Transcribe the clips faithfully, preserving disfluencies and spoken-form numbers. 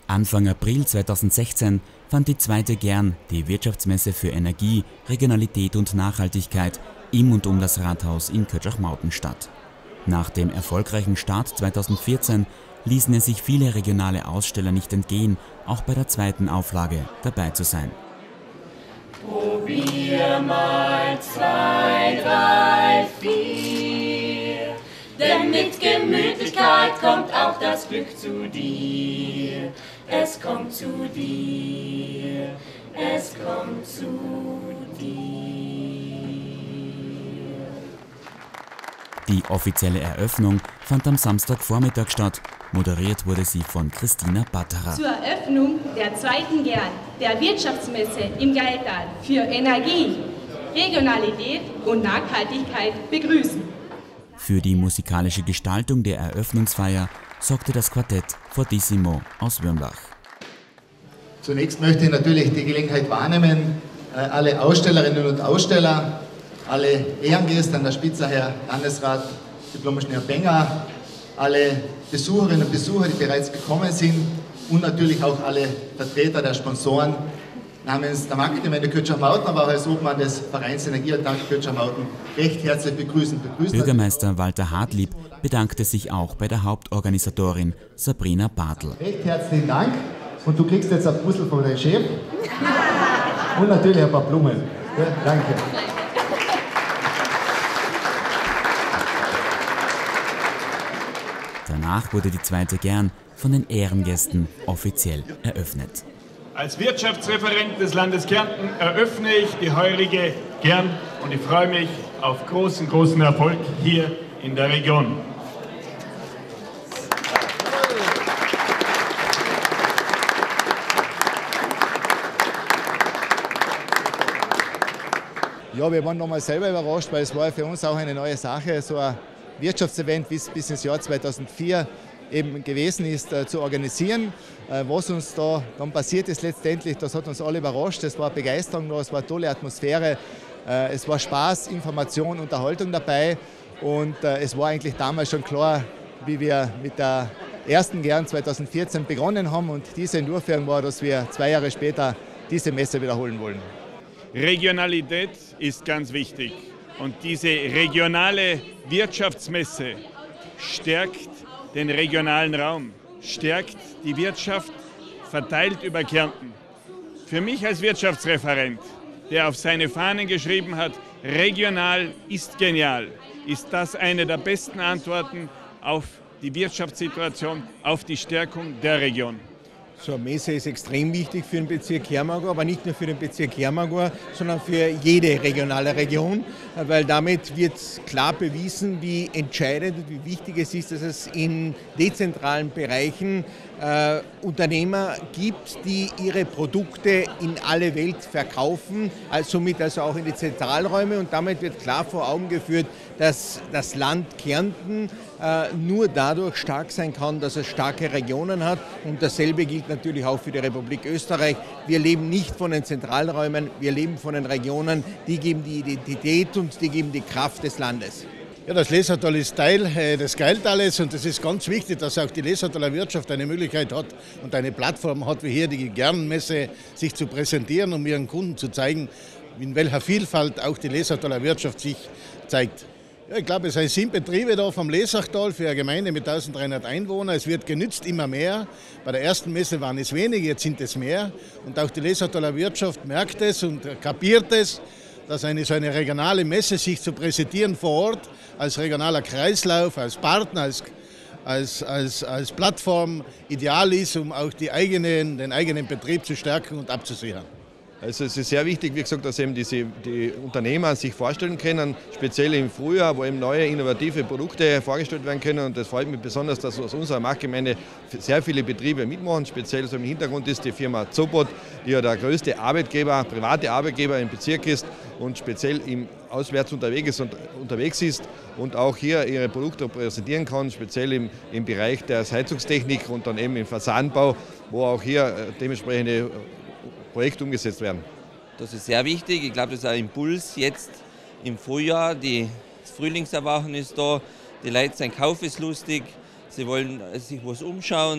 Anfang April zweitausendsechzehn fand die zweite Gern, die Wirtschaftsmesse für Energie, Regionalität und Nachhaltigkeit, im und um das Rathaus in Kötschach-Mauten statt. Nach dem erfolgreichen Start zweitausendvierzehn ließen es sich viele regionale Aussteller nicht entgehen, auch bei der zweiten Auflage dabei zu sein. Probier mal zwei, drei, vier, denn mit Gemütlichkeit kommt auch das Glück zu dir. Es kommt zu dir, es kommt zu dir. Die offizielle Eröffnung fand am Samstagvormittag statt. Moderiert wurde sie von Christina Batterer. Zur Eröffnung der zweiten Gern der Wirtschaftsmesse im Gailtal für Energie, Regionalität und Nachhaltigkeit begrüßen. Für die musikalische Gestaltung der Eröffnungsfeier sorgte das Quartett Fortissimo aus Würmlach. Zunächst möchte ich natürlich die Gelegenheit wahrnehmen, alle Ausstellerinnen und Aussteller, alle Ehrengäste an der Spitze, Herr Landesrat Diplom-Ingenieur Benger, alle Besucherinnen und Besucher, die bereits gekommen sind und natürlich auch alle Vertreter der Sponsoren namens der Marktgemeinde Kötschach-Mauten, aber auch als Obmann des Vereins Energieattack Kötschach-Mauten recht herzlich begrüßen. begrüßen. Bürgermeister Walter Hartlieb bedankte sich auch bei der Hauptorganisatorin Sabrina Bartl. Recht herzlichen Dank und du kriegst jetzt ein Puzzle von deinem Chef und natürlich ein paar Blumen. Ja, danke. Danach wurde die zweite Gern von den Ehrengästen offiziell eröffnet. Als Wirtschaftsreferent des Landes Kärnten eröffne ich die heurige Gern und ich freue mich auf großen, großen Erfolg hier in der Region. Ja, wir waren nochmal selber überrascht, weil es war für uns auch eine neue Sache, so ein Wirtschaftsevent, wie es bis ins Jahr zweitausendvier eben gewesen ist, äh, zu organisieren. Äh, was uns da dann passiert ist letztendlich, das hat uns alle überrascht. Es war Begeisterung da, es war eine tolle Atmosphäre, äh, es war Spaß, Information, Unterhaltung dabei und äh, es war eigentlich damals schon klar, wie wir mit der ersten Gern zweitausendvierzehn begonnen haben und diese Durchführung war, dass wir zwei Jahre später diese Messe wiederholen wollen. Regionalität ist ganz wichtig. Und diese regionale Wirtschaftsmesse stärkt den regionalen Raum, stärkt die Wirtschaft, verteilt über Kärnten. Für mich als Wirtschaftsreferent, der auf seine Fahnen geschrieben hat, regional ist genial, ist das eine der besten Antworten auf die Wirtschaftssituation, auf die Stärkung der Region. So eine Messe ist extrem wichtig für den Bezirk Hermagor, aber nicht nur für den Bezirk Hermagor, sondern für jede regionale Region, weil damit wird klar bewiesen, wie entscheidend und wie wichtig es ist, dass es in dezentralen Bereichen äh, Unternehmer gibt, die ihre Produkte in alle Welt verkaufen, also somit also auch in die Zentralräume und damit wird klar vor Augen geführt, dass das Land Kärnten äh, nur dadurch stark sein kann, dass es starke Regionen hat und dasselbe gilt natürlich auch für die Republik Österreich. Wir leben nicht von den Zentralräumen, wir leben von den Regionen, die geben die Identität und die geben die Kraft des Landes. Ja, das Lesertal ist Teil äh, des Gailtales und es ist ganz wichtig, dass auch die Lesertaler Wirtschaft eine Möglichkeit hat und eine Plattform hat, wie hier die Gernmesse, sich zu präsentieren, um ihren Kunden zu zeigen, in welcher Vielfalt auch die Lesertaler Wirtschaft sich zeigt. Ja, ich glaube, es sind sieben Betriebe da vom Lesachtal für eine Gemeinde mit eintausenddreihundert Einwohnern. Es wird genützt immer mehr. Bei der ersten Messe waren es wenige, jetzt sind es mehr. Und auch die Lesachtaler Wirtschaft merkt es und kapiert es, dass eine so eine regionale Messe sich zu präsentieren vor Ort, als regionaler Kreislauf, als Partner, als, als, als, als Plattform ideal ist, um auch die eigenen, den eigenen Betrieb zu stärken und abzusichern. Also es ist sehr wichtig, wie gesagt, dass eben diese, die Unternehmer sich vorstellen können, speziell im Frühjahr, wo eben neue innovative Produkte vorgestellt werden können. Und das freut mich besonders, dass aus unserer Marktgemeinde sehr viele Betriebe mitmachen. Speziell so im Hintergrund ist die Firma Zobot, die ja der größte Arbeitgeber, private Arbeitgeber im Bezirk ist und speziell im auswärts unterwegs ist, und, unterwegs ist und auch hier ihre Produkte präsentieren kann, speziell im, im Bereich der Heizungstechnik und dann eben im Fassadenbau, wo auch hier dementsprechende Projekte umgesetzt werden. Das ist sehr wichtig. Ich glaube, das ist ein Impuls jetzt im Frühjahr. Die, das Frühlingserwachen ist da. Die Leute sind kaufeslustig. Sie wollen sich was umschauen.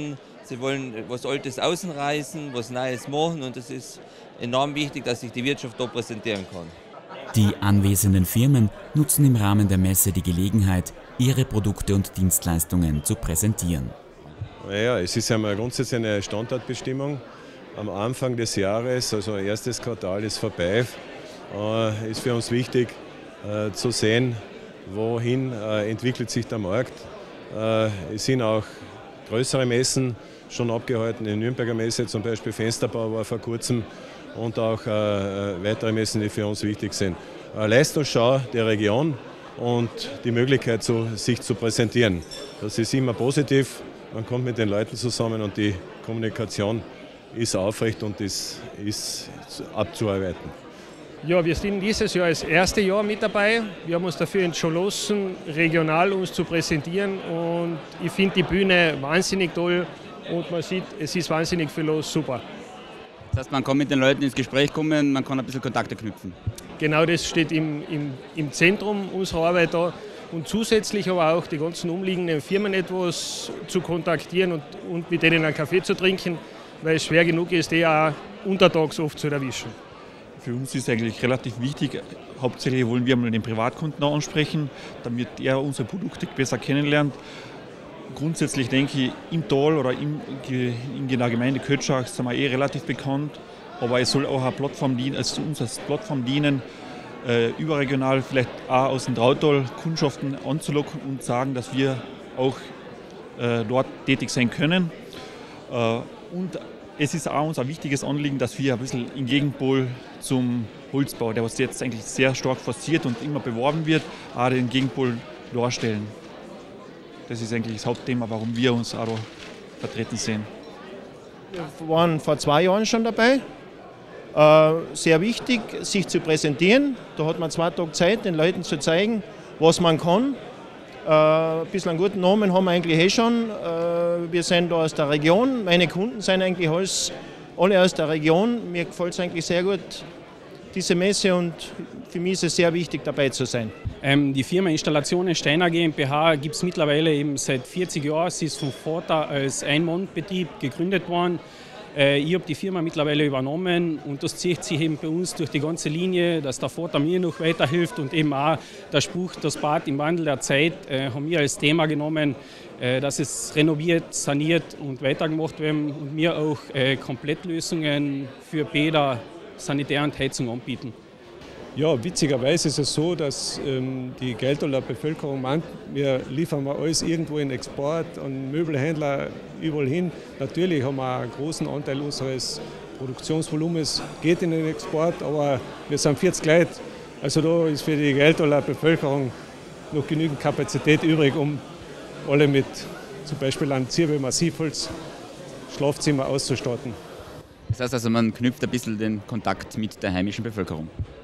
Sie wollen was Altes außenreißen, was Neues machen und es ist enorm wichtig, dass sich die Wirtschaft da präsentieren kann. Die anwesenden Firmen nutzen im Rahmen der Messe die Gelegenheit, ihre Produkte und Dienstleistungen zu präsentieren. Ja, es ist einmal grundsätzlich eine Standortbestimmung. Am Anfang des Jahres, also erstes Quartal ist vorbei, äh, ist für uns wichtig äh, zu sehen, wohin äh, entwickelt sich der Markt. Äh, es sind auch größere Messen schon abgehalten, die Nürnberger Messe zum Beispiel, Fensterbau war vor kurzem und auch äh, weitere Messen, die für uns wichtig sind. Äh, Leistungsschau der Region und die Möglichkeit, zu, sich zu präsentieren. Das ist immer positiv, man kommt mit den Leuten zusammen und die Kommunikation ist aufrecht und ist, ist abzuarbeiten. Ja, wir sind dieses Jahr das erste Jahr mit dabei. Wir haben uns dafür entschlossen, regional uns zu präsentieren und ich finde die Bühne wahnsinnig toll und man sieht, es ist wahnsinnig viel los, super. Das heißt, man kann mit den Leuten ins Gespräch kommen, man kann ein bisschen Kontakte knüpfen. Genau, das steht im, im, im Zentrum unserer Arbeit da und zusätzlich aber auch die ganzen umliegenden Firmen etwas zu kontaktieren und, und mit denen einen Kaffee zu trinken, weil es schwer genug ist, die auch untertags oft zu erwischen. Für uns ist eigentlich relativ wichtig, hauptsächlich wollen wir mal den Privatkunden ansprechen, damit er unsere Produkte besser kennenlernt. Grundsätzlich denke ich, im Tal oder im, in der Gemeinde Kötschach sind wir eh relativ bekannt, aber es soll auch eine Plattform dienen, also uns als Plattform dienen, äh, überregional vielleicht auch aus dem Trautal Kundschaften anzulocken und sagen, dass wir auch äh, dort tätig sein können. Äh, und es ist auch uns ein wichtiges Anliegen, dass wir ein bisschen im Gegenpol zum Holzbau, der was jetzt eigentlich sehr stark forciert und immer beworben wird, auch den Gegenpol darstellen. Das ist eigentlich das Hauptthema, warum wir uns auch da vertreten sehen. Wir waren vor zwei Jahren schon dabei. Äh, sehr wichtig, sich zu präsentieren. Da hat man zwei Tage Zeit, den Leuten zu zeigen, was man kann. Äh, ein bisschen einen guten Namen haben wir eigentlich eh schon. Äh, wir sind da aus der Region. Meine Kunden sind eigentlich alles, alle aus der Region. Mir gefällt es eigentlich sehr gut, diese Messe, und für mich ist es sehr wichtig, dabei zu sein. Ähm, die Firma Installationen Steiner GmbH gibt es mittlerweile eben seit vierzig Jahren. Sie ist vom Vater als Ein-Mann-Betrieb gegründet worden. Äh, ich habe die Firma mittlerweile übernommen und das zieht sich eben bei uns durch die ganze Linie, dass der Vater mir noch weiterhilft und eben auch der Spruch, das Bad im Wandel der Zeit, äh, haben wir als Thema genommen, äh, dass es renoviert, saniert und weitergemacht werden und wir auch äh, Komplettlösungen für Bäder, Sanitär und Heizung anbieten. Ja, witzigerweise ist es so, dass ähm, die Geldtaler Bevölkerung meint, wir liefern mal alles irgendwo in Export an Möbelhändler überall hin. Natürlich haben wir einen großen Anteil unseres Produktionsvolumens geht in den Export, aber wir sind vierzig Leute. Also da ist für die Geldtaler Bevölkerung noch genügend Kapazität übrig, um alle mit zum Beispiel einem Zwiebel Massivholz Schlafzimmer auszustatten. Das heißt also, man knüpft ein bisschen den Kontakt mit der heimischen Bevölkerung.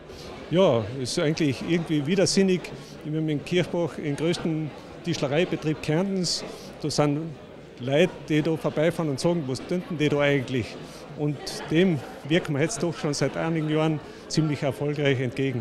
Ja, es ist eigentlich irgendwie widersinnig. Wir haben in Kirchbach den größten Tischlereibetrieb Kärntens. Da sind Leute, die da vorbeifahren und sagen, was tun die da eigentlich? Und dem wirken wir jetzt doch schon seit einigen Jahren ziemlich erfolgreich entgegen.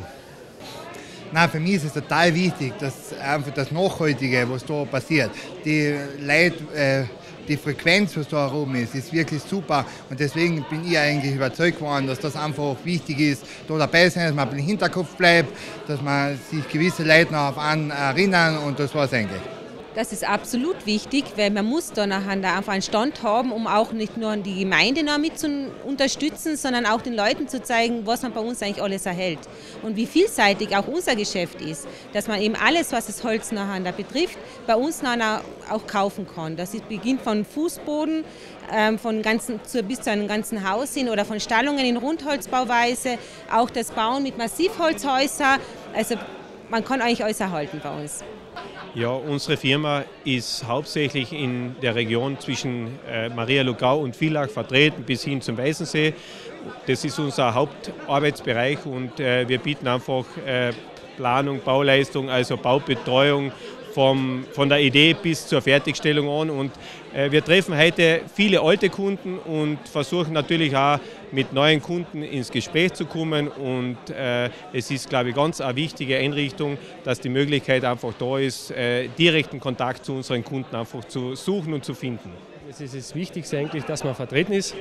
Nein, für mich ist es total wichtig, dass einfach das Nachhaltige, was da passiert, die Leute, äh, die Frequenz, was da oben ist, ist wirklich super. Und deswegen bin ich eigentlich überzeugt worden, dass das einfach wichtig ist, da dabei sein, dass man im Hinterkopf bleibt, dass man sich gewisse Leute noch auf einen erinnern, und das war es eigentlich. Das ist absolut wichtig, weil man muss da nachher einfach einen Stand haben, um auch nicht nur die Gemeinde noch mit zu unterstützen, sondern auch den Leuten zu zeigen, was man bei uns eigentlich alles erhält und wie vielseitig auch unser Geschäft ist, dass man eben alles, was das Holz nachher betrifft, bei uns nachher auch kaufen kann. Das beginnt von Fußboden, ähm, von ganzen, zu, bis zu einem ganzen Haus hin oder von Stallungen in Rundholzbauweise, auch das Bauen mit Massivholzhäusern, also man kann eigentlich alles erhalten bei uns. Ja, unsere Firma ist hauptsächlich in der Region zwischen äh, Maria-Lugau und Villach vertreten, bis hin zum Weißensee. Das ist unser Hauptarbeitsbereich und äh, wir bieten einfach äh, Planung, Bauleistung, also Baubetreuung vom, von der Idee bis zur Fertigstellung an. Und äh, wir treffen heute viele alte Kunden und versuchen natürlich auch mit neuen Kunden ins Gespräch zu kommen. Und äh, es ist, glaube ich, ganz eine wichtige Einrichtung, dass die Möglichkeit einfach da ist, äh, direkten Kontakt zu unseren Kunden einfach zu suchen und zu finden. Es ist das Wichtigste eigentlich, dass man vertreten ist,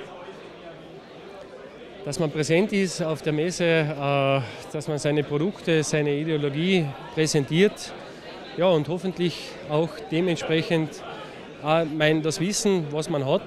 dass man präsent ist auf der Messe, dass man seine Produkte, seine Ideologie präsentiert, ja, und hoffentlich auch dementsprechend mein, das Wissen, was man hat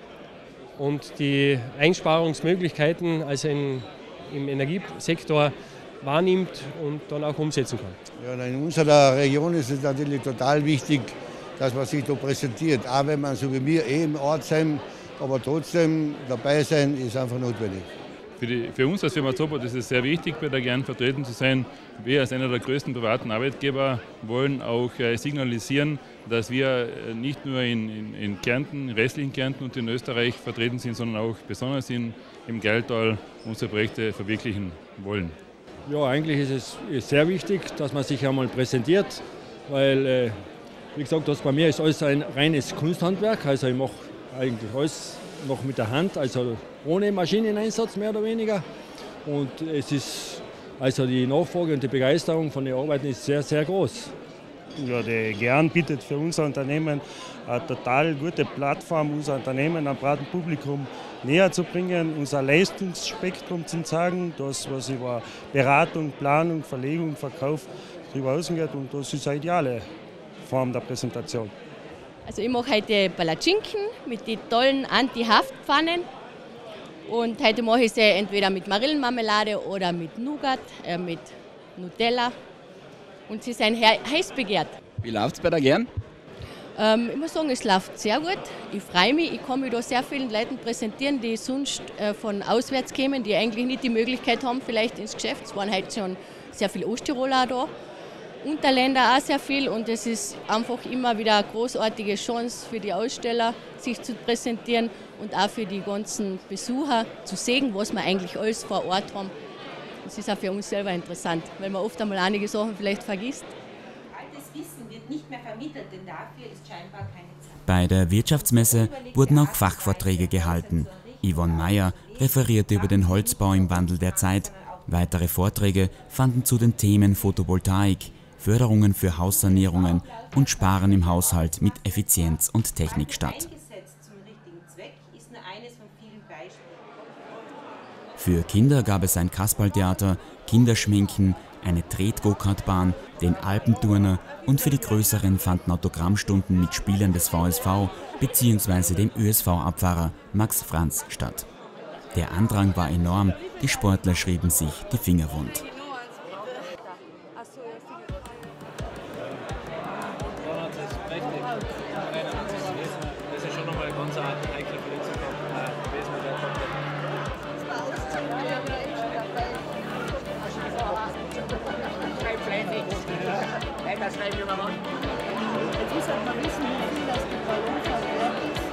und die Einsparungsmöglichkeiten also in, im Energiesektor wahrnimmt und dann auch umsetzen kann. Ja, in unserer Region ist es natürlich total wichtig, dass man sich da präsentiert, auch wenn man so wie wir eh im Ort sein, aber trotzdem dabei sein ist einfach notwendig. Für, die, für uns als Firma Zoppot ist es sehr wichtig, bei der Gern vertreten zu sein. Wir als einer der größten privaten Arbeitgeber wollen auch äh, signalisieren, dass wir nicht nur in, in, in Kärnten, restlichen Kärnten und in Österreich vertreten sind, sondern auch besonders in, im Gailtal unsere Projekte verwirklichen wollen. Ja, eigentlich ist es ist sehr wichtig, dass man sich einmal präsentiert, weil, äh, wie gesagt, das bei mir ist alles ein reines Kunsthandwerk, also ich mache eigentlich alles noch mit der Hand, also ohne Maschineneinsatz mehr oder weniger. Und es ist, also die Nachfrage und die Begeisterung von den Arbeiten ist sehr, sehr groß. Ja, die Gern bietet für unser Unternehmen eine total gute Plattform, unser Unternehmen einem breiten Publikum näher zu bringen, unser Leistungsspektrum zu zeigen, das, was über Beratung, Planung, Verlegung, Verkauf darüber ausgeht. Und das ist eine ideale Form der Präsentation. Also ich mache heute Palatschinken mit den tollen Anti-Haftpfannen. Und heute mache ich sie entweder mit Marillenmarmelade oder mit Nougat, äh, mit Nutella. Und sie sind heiß begehrt. Wie läuft es bei der Gern? Ähm, ich muss sagen, es läuft sehr gut. Ich freue mich. Ich kann mich da sehr vielen Leuten präsentieren, die sonst äh, von auswärts kämen, die eigentlich nicht die Möglichkeit haben, vielleicht ins Geschäft. Es waren heute schon sehr viele Osttiroler da. Unterländer auch sehr viel und es ist einfach immer wieder eine großartige Chance für die Aussteller, sich zu präsentieren und auch für die ganzen Besucher zu sehen, was wir eigentlich alles vor Ort haben. Das ist auch für uns selber interessant, weil man oft einmal einige Sachen vielleicht vergisst. Altes Wissen wird nicht mehr vermittelt, denn dafür ist scheinbar keine Zeit. Bei der Wirtschaftsmesse wurden auch Fachvorträge gehalten. Yvonne Meyer referierte über den Holzbau im Wandel der Zeit. Weitere Vorträge fanden zu den Themen Photovoltaik, Förderungen für Haussanierungen und Sparen im Haushalt mit Effizienz und Technik statt. Für Kinder gab es ein Kasperltheater, Kinderschminken, eine Tret-Go-Kart-Bahn, den Alpenturner und für die Größeren fanden Autogrammstunden mit Spielern des V S V bzw. dem Ö S V-Abfahrer Max Franz statt. Der Andrang war enorm, die Sportler schrieben sich die Finger wund. Jetzt muss halt mal wissen, wie viel das die Ballon wert ist.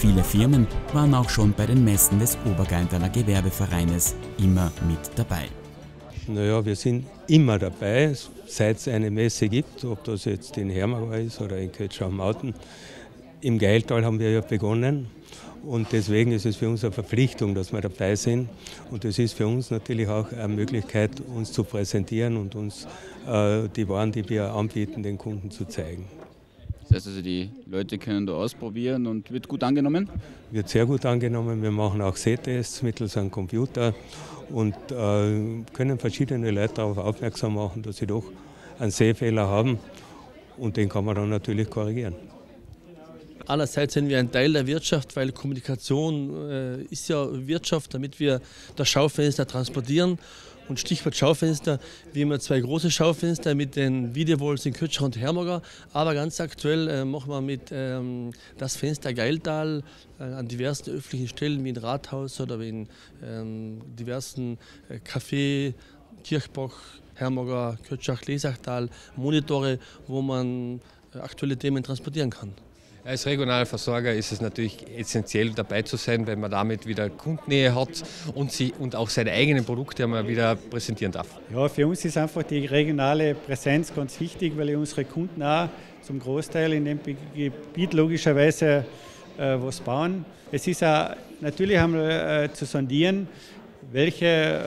Viele Firmen waren auch schon bei den Messen des Obergailtaler Gewerbevereines immer mit dabei. Naja, wir sind immer dabei, seit es eine Messe gibt, ob das jetzt in Hermagor ist oder in Kötschach-Mauten. Im Gailtal haben wir ja begonnen und deswegen ist es für uns eine Verpflichtung, dass wir dabei sind. Und es ist für uns natürlich auch eine Möglichkeit, uns zu präsentieren und uns äh, die Waren, die wir anbieten, den Kunden zu zeigen. Das heißt also, die Leute können da ausprobieren und wird gut angenommen? Wird sehr gut angenommen. Wir machen auch Sehtests mittels einem Computer und äh, können verschiedene Leute darauf aufmerksam machen, dass sie doch einen Sehfehler haben und den kann man dann natürlich korrigieren. Einerseits sind wir ein Teil der Wirtschaft, weil Kommunikation äh, ist ja Wirtschaft, damit wir das Schaufenster transportieren. Und Stichwort Schaufenster, wir haben ja zwei große Schaufenster mit den Videowalls in Kötschach und Hermagor. Aber ganz aktuell äh, machen wir mit ähm, das Fenster Gailtal äh, an diversen öffentlichen Stellen wie im Rathaus oder wie in ähm, diversen äh, Café, Kirchbach, Hermagor, Kötschach, Lesachtal, Monitore, wo man äh, aktuelle Themen transportieren kann. Als regionaler Versorger ist es natürlich essentiell dabei zu sein, weil man damit wieder Kundennähe hat und, sie, und auch seine eigenen Produkte einmal wieder präsentieren darf. Ja, für uns ist einfach die regionale Präsenz ganz wichtig, weil unsere Kunden auch zum Großteil in dem Gebiet logischerweise äh, was bauen. Es ist auch natürlich einmal äh, zu sondieren, welche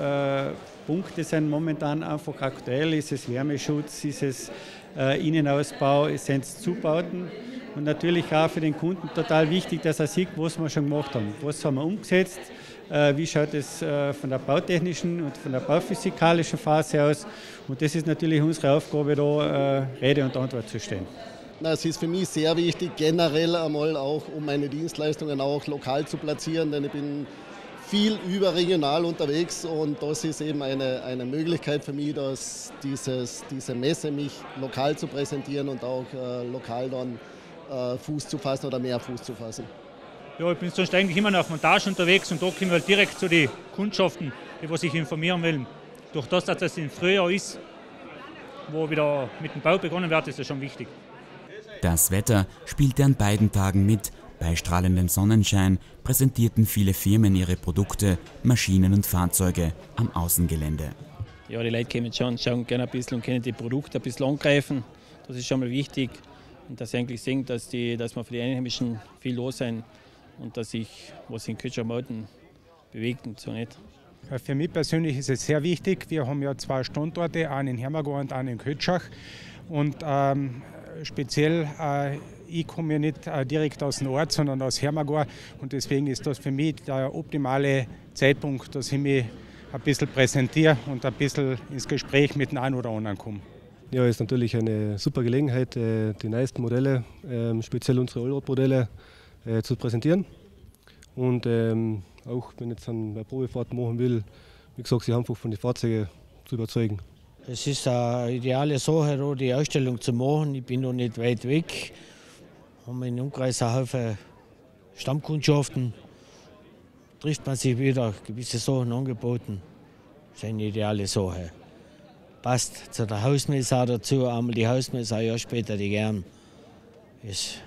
äh, Punkte sind momentan einfach aktuell. Ist es Wärmeschutz, ist es äh, Innenausbau, sind es Zubauten? Und natürlich auch für den Kunden total wichtig, dass er sieht, was wir schon gemacht haben. Was haben wir umgesetzt, äh, wie schaut es äh, von der bautechnischen und von der bauphysikalischen Phase aus. Und das ist natürlich unsere Aufgabe, da äh, Rede und Antwort zu stehen. Na, es ist für mich sehr wichtig, generell einmal auch, um meine Dienstleistungen auch lokal zu platzieren, denn ich bin viel überregional unterwegs und das ist eben eine, eine Möglichkeit für mich, dass dieses, diese Messe mich lokal zu präsentieren und auch äh, lokal dann Fuß zu fassen oder mehr Fuß zu fassen. Ja, ich bin sonst eigentlich immer auf Montage unterwegs und da kommen wir halt direkt zu den Kundschaften, die sich informieren wollen. Durch das, dass das im Frühjahr ist, wo wieder mit dem Bau begonnen wird, ist das schon wichtig. Das Wetter spielte an beiden Tagen mit. Bei strahlendem Sonnenschein präsentierten viele Firmen ihre Produkte, Maschinen und Fahrzeuge am Außengelände. Ja, die Leute kommen schon, schauen gerne ein bisschen und können die Produkte ein bisschen angreifen. Das ist schon mal wichtig. Und dass sie eigentlich sehen, dass, die, dass wir für die Einheimischen viel los sein und dass sich was in Kötschach-Mauten bewegt und so nicht. Für mich persönlich ist es sehr wichtig. Wir haben ja zwei Standorte, einen in Hermagor und einen in Kötschach. Und ähm, speziell, äh, ich komme ja nicht äh, direkt aus dem Ort, sondern aus Hermagor. Und deswegen ist das für mich der optimale Zeitpunkt, dass ich mich ein bisschen präsentiere und ein bisschen ins Gespräch mit dem einen oder anderen komme. Ja, es ist natürlich eine super Gelegenheit, die neuesten Modelle, speziell unsere Allrad-Modelle, zu präsentieren. Und auch wenn ich jetzt eine Probefahrt machen will, wie gesagt, sie einfach von den Fahrzeugen zu überzeugen. Es ist eine ideale Sache, die Ausstellung zu machen. Ich bin noch nicht weit weg. Wir haben im Umkreis einen Haufen Stammkundschaften. Trifft man sich wieder, gewisse Sachen angeboten. Das ist eine ideale Sache. Passt zu der Hausmesse auch dazu, einmal die Hausmesse, ein Jahr später die Gern. Ist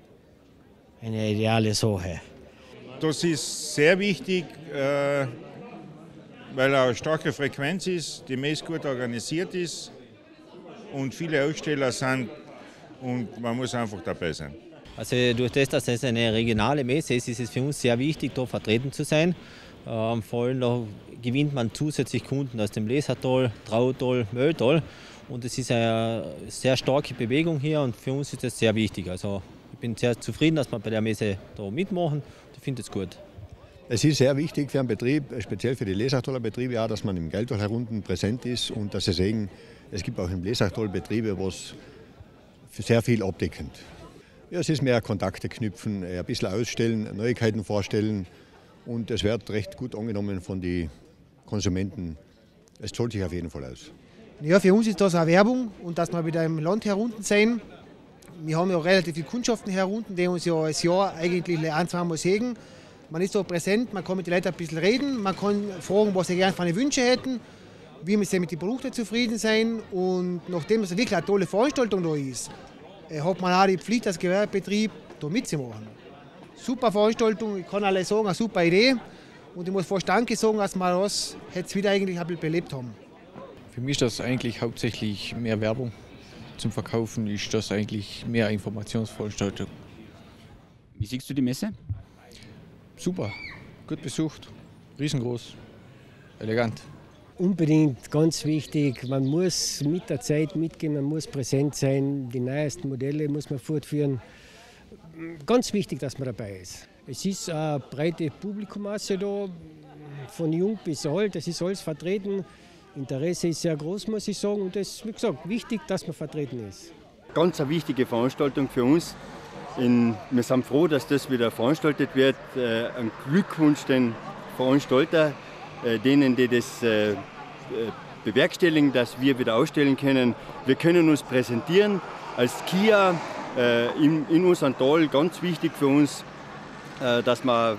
eine ideale Sache. Das ist sehr wichtig, äh, weil eine starke Frequenz ist, die Messe gut organisiert ist und viele Aussteller sind und man muss einfach dabei sein. Also durch das, dass es eine regionale Messe ist, ist es für uns sehr wichtig, da vertreten zu sein. Ähm, vor allem da gewinnt man zusätzlich Kunden aus dem Lesachtal, Trautal, Mölltal. Und es ist eine sehr starke Bewegung hier und für uns ist das sehr wichtig. Also ich bin sehr zufrieden, dass wir bei der Messe da mitmachen. Ich finde es gut. Es ist sehr wichtig für einen Betrieb, speziell für die Lesachtaler Betriebe, auch, dass man im Gailtal herunten präsent ist und dass Sie sehen, es gibt auch im Lesachtal Betriebe, wo es sehr viel abdeckend. Ja, es ist mehr Kontakte knüpfen, ein bisschen ausstellen, Neuigkeiten vorstellen und es wird recht gut angenommen von den Konsumenten. Es zahlt sich auf jeden Fall aus. Ja, für uns ist das eine Werbung und dass wir wieder im Land herunten sein. Wir haben ja relativ viele Kundschaften herunten, die uns ja das Jahr eigentlich ein, zweimal sehen. Man ist so präsent, man kann mit den Leuten ein bisschen reden, man kann fragen, was sie gerne für eine Wünsche hätten, wie sie mit den Produkten zufrieden sein. Und nachdem es wirklich eine tolle Veranstaltung da ist, hat man auch die Pflicht als Gewerbebetrieb, da mitzumachen. super Veranstaltung, ich kann alle sagen, eine super Idee. Und ich muss fast Danke sagen, dass wir das jetzt wieder eigentlich ein bisschen belebt haben. Für mich ist das eigentlich hauptsächlich mehr Werbung. Zum Verkaufen ist das eigentlich mehr Informationsveranstaltung. Wie siehst du die Messe? Super, gut besucht, riesengroß, elegant. Unbedingt ganz wichtig, man muss mit der Zeit mitgehen, man muss präsent sein, die neuesten Modelle muss man fortführen. Ganz wichtig, dass man dabei ist. Es ist eine breite Publikummasse da, von jung bis alt, das ist alles vertreten. Interesse ist sehr groß, muss ich sagen, und es ist, wie gesagt, wichtig, dass man vertreten ist. Ganz eine wichtige Veranstaltung für uns. In, wir sind froh, dass das wieder veranstaltet wird. Äh, ein Glückwunsch den Veranstalter, äh, denen, die das äh, bewerkstelligen, dass wir wieder ausstellen können. Wir können uns präsentieren als Kia äh, in, in unserem Tal. Ganz wichtig für uns, äh, dass wir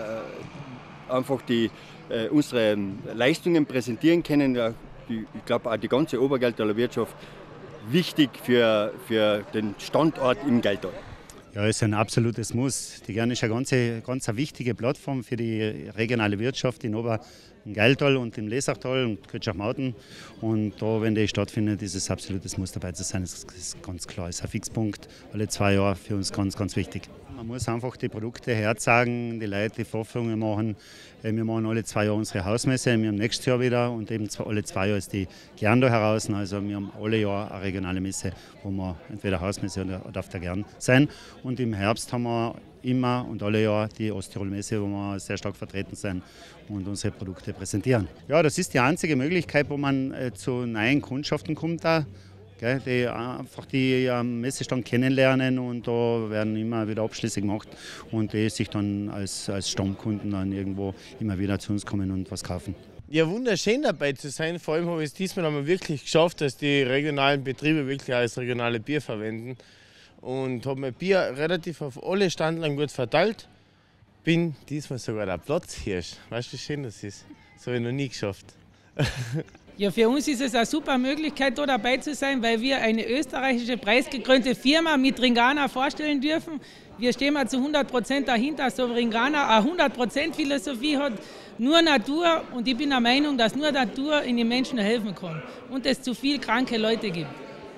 äh, einfach die, äh, unsere Leistungen präsentieren können. Ja, die, ich glaube auch die ganze Obergeltaler Wirtschaft wichtig für, für den Standort im Geltal. Ja, es ist ein absolutes Muss. Die Gern ist eine ganz, ganz eine wichtige Plattform für die regionale Wirtschaft in Ober- im Geiltal und im Lesachtal und Kötschach-Mauten. Und da, wenn die stattfindet, ist es absolutes Muss dabei zu sein. Das ist ganz klar. Es ist ein Fixpunkt, alle zwei Jahre für uns ganz, ganz wichtig. Man muss einfach die Produkte herzeigen, die Leute die Vorführungen machen. Wir machen alle zwei Jahre unsere Hausmesse, wir haben nächstes Jahr wieder und eben alle zwei Jahre ist die Gern da heraus. Also wir haben alle Jahr eine regionale Messe, wo wir entweder Hausmesse oder darf da Gern sein. Und im Herbst haben wir immer und alle Jahr die Osttirol-Messe, wo wir sehr stark vertreten sind und unsere Produkte präsentieren. Ja, das ist die einzige Möglichkeit, wo man äh, zu neuen Kundschaften kommt, da, gell, die einfach die am Messestand kennenlernen und da werden immer wieder Abschlüsse gemacht und die sich dann als, als Stammkunden dann irgendwo immer wieder zu uns kommen und was kaufen. Ja, wunderschön dabei zu sein. Vor allem habe ich es diesmal einmal wirklich geschafft, dass die regionalen Betriebe wirklich als regionale Bier verwenden. Und habe mein Bier relativ auf alle Standeln gut verteilt. Bin diesmal sogar der Platzhirsch. Weißt du, wie schön das ist? Das habe ich noch nie geschafft. Ja, für uns ist es eine super Möglichkeit, da dabei zu sein, weil wir eine österreichische preisgekrönte Firma mit Ringana vorstellen dürfen. Wir stehen mal zu hundert Prozent dahinter, so Ringana eine hundert Prozent Philosophie hat, nur Natur. Und ich bin der Meinung, dass nur Natur in den Menschen helfen kann und es zu viele kranke Leute gibt.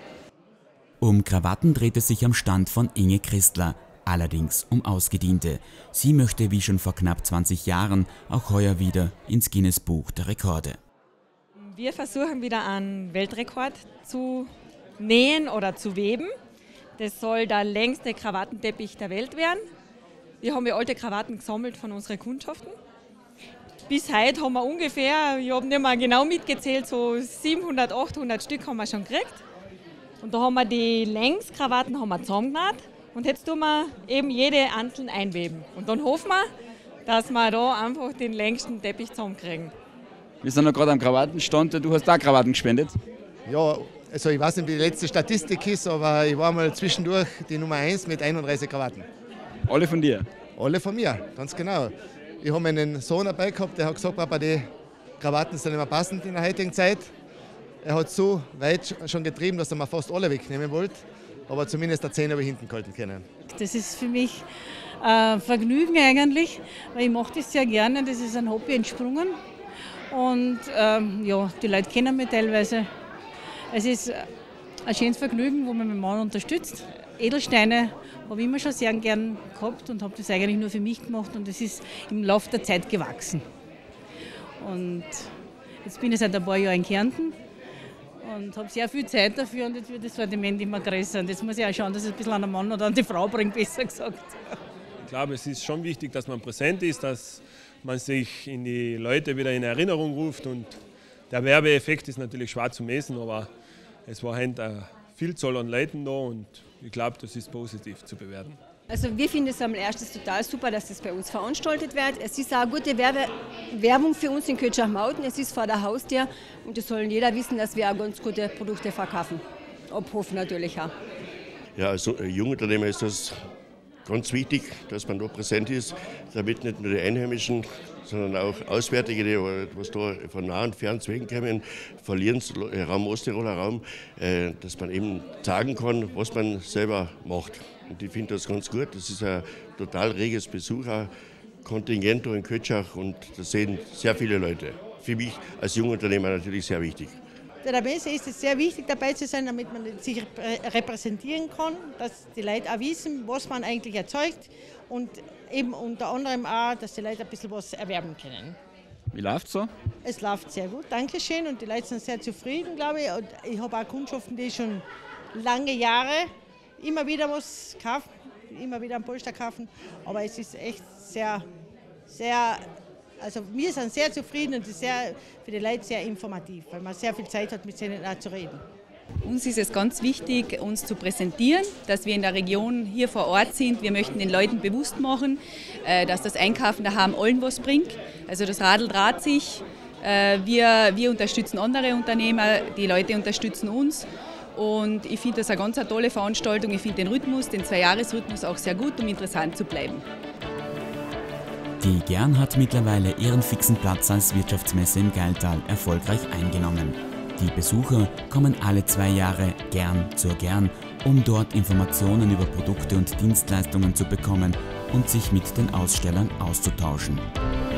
Um Krawatten dreht es sich am Stand von Inge Christler, allerdings um Ausgediente. Sie möchte wie schon vor knapp zwanzig Jahren auch heuer wieder ins Guinness-Buch der Rekorde. Wir versuchen wieder einen Weltrekord zu nähen oder zu weben. Das soll der längste Krawattenteppich der Welt werden. Wir haben ja alte Krawatten gesammelt von unseren Kundschaften. Bis heute haben wir ungefähr, ich habe nicht mehr genau mitgezählt, so siebenhundert, achthundert Stück haben wir schon gekriegt. Und da haben wir die Längskrawatten haben wir zusammengenäht und jetzt tun wir eben jede einzeln einweben. Und dann hoffen wir, dass wir da einfach den längsten Teppich zusammenkriegen. Wir sind noch gerade am Krawattenstand, du hast da Krawatten gespendet. Ja, also ich weiß nicht, wie die letzte Statistik ist, aber ich war mal zwischendurch die Nummer eins mit einunddreißig Krawatten. Alle von dir? Alle von mir, ganz genau. Ich habe meinen Sohn dabei gehabt, der hat gesagt, Papa, die Krawatten sind nicht mehr passend in der heutigen Zeit. Er hat so weit schon getrieben, dass er mir fast alle wegnehmen wollte, aber zumindest der zehn habe ich hinten gehalten können. Das ist für mich ein Vergnügen eigentlich, weil ich mache das sehr gerne, das ist ein Hobby entsprungen und ähm, ja, die Leute kennen mich teilweise. Es ist ein schönes Vergnügen, wo man meinen Mann unterstützt. Edelsteine habe ich immer schon sehr gern gehabt und habe das eigentlich nur für mich gemacht und es ist im Laufe der Zeit gewachsen. Und jetzt bin ich seit ein paar Jahren in Kärnten und habe sehr viel Zeit dafür und jetzt wird das Sortiment immer größer. Und jetzt muss ich auch schauen, dass ich es ein bisschen an den Mann oder an die Frau bringe, besser gesagt. Ich glaube, es ist schon wichtig, dass man präsent ist, dass man sich in die Leute wieder in Erinnerung ruft. Und der Werbeeffekt ist natürlich schwer zu messen, aber es war eine Vielzahl an Leuten da und ich glaube, das ist positiv zu bewerten. Also wir finden es am erstes total super, dass das bei uns veranstaltet wird. Es ist auch eine gute Werbe Werbung für uns in Kötschach-Mauten. Es ist vor der Haustür und es soll jeder wissen, dass wir auch ganz gute Produkte verkaufen. Ob Hof natürlich auch. Ja, als Jungunternehmer ist das ganz wichtig, dass man da präsent ist, damit nicht nur die Einheimischen, sondern auch Auswärtige, die was da von nah und fern zu kommen, verlieren, Raum Osttiroler Raum, dass man eben sagen kann, was man selber macht. Und ich finde das ganz gut. Das ist ein total reges Besucherkontingent in Kötschach und das sehen sehr viele Leute. Für mich als Jungunternehmer natürlich sehr wichtig. Bei der Messe ist es sehr wichtig, dabei zu sein, damit man sich repräsentieren kann, dass die Leute auch wissen, was man eigentlich erzeugt und eben unter anderem auch, dass die Leute ein bisschen was erwerben können. Wie läuft's so? Es läuft sehr gut, danke schön, und die Leute sind sehr zufrieden, glaube ich. Und ich habe auch Kundschaften, die schon lange Jahre immer wieder was kaufen, immer wieder ein Polster kaufen, aber es ist echt sehr, sehr, also wir sind sehr zufrieden und es ist sehr, für die Leute sehr informativ, weil man sehr viel Zeit hat, mit ihnen auch zu reden. Uns ist es ganz wichtig, uns zu präsentieren, dass wir in der Region hier vor Ort sind. Wir möchten den Leuten bewusst machen, dass das Einkaufen daheim allen was bringt. Also das Radl dreht sich. Wir, wir unterstützen andere Unternehmer, die Leute unterstützen uns. Und ich finde das eine ganz eine tolle Veranstaltung. Ich finde den Rhythmus, den Zwei-Jahres-Rhythmus auch sehr gut, um interessant zu bleiben. Die Gern hat mittlerweile ihren fixen Platz als Wirtschaftsmesse im Gailtal erfolgreich eingenommen. Die Besucher kommen alle zwei Jahre gern zur Gern, um dort Informationen über Produkte und Dienstleistungen zu bekommen und sich mit den Ausstellern auszutauschen.